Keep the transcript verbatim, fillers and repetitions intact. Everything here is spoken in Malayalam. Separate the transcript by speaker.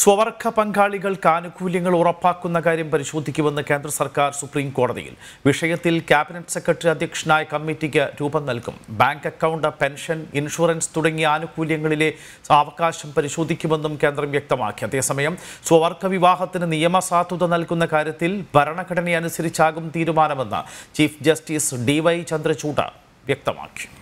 Speaker 1: സ്വവർഗ പങ്കാളികൾക്ക് ആനുകൂല്യങ്ങൾ ഉറപ്പാക്കുന്ന കാര്യം പരിശോധിക്കുമെന്ന് കേന്ദ്ര സർക്കാർ സുപ്രീം കോടതിയിൽ. വിഷയത്തിൽ ക്യാബിനറ്റ് സെക്രട്ടറി അധ്യക്ഷനായ കമ്മിറ്റിക്ക് രൂപം നൽകും. ബാങ്ക് അക്കൗണ്ട്, പെൻഷൻ, ഇൻഷുറൻസ് തുടങ്ങിയ ആനുകൂല്യങ്ങളിലെ അവകാശം പരിശോധിക്കുമെന്നും കേന്ദ്രം വ്യക്തമാക്കി. അതേസമയം സ്വവർഗ വിവാഹത്തിന് നിയമസാധുത നൽകുന്ന കാര്യത്തിൽ ഭരണഘടനയനുസരിച്ചാകും തീരുമാനമെന്ന് chief justice D Y Chandrachud വ്യക്തമാക്കി.